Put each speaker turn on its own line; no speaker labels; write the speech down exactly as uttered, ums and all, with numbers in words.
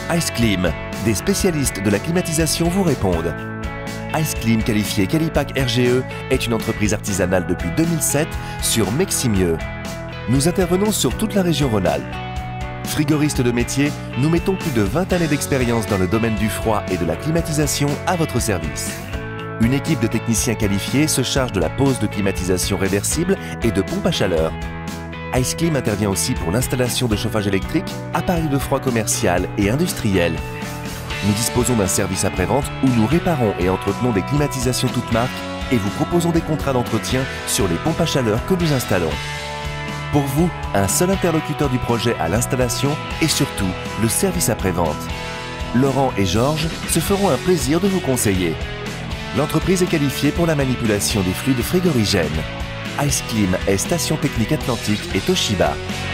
IceClim, des spécialistes de la climatisation vous répondent. IceClim, qualifié Qualipack R G E, est une entreprise artisanale depuis deux mille sept sur Meximieux. Nous intervenons sur toute la région Rhône-Alpes. Frigoriste de métier, nous mettons plus de vingt années d'expérience dans le domaine du froid et de la climatisation à votre service. Une équipe de techniciens qualifiés se charge de la pose de climatisation réversible et de pompe à chaleur. IceClim intervient aussi pour l'installation de chauffage électrique, appareils de froid commercial et industriel. Nous disposons d'un service après-vente où nous réparons et entretenons des climatisations toutes marques et vous proposons des contrats d'entretien sur les pompes à chaleur que nous installons. Pour vous, un seul interlocuteur du projet à l'installation et surtout le service après-vente. Laurent et Georges se feront un plaisir de vous conseiller. L'entreprise est qualifiée pour la manipulation des fluides frigorigènes. IceClim est Station Technique Atlantique et Toshiba.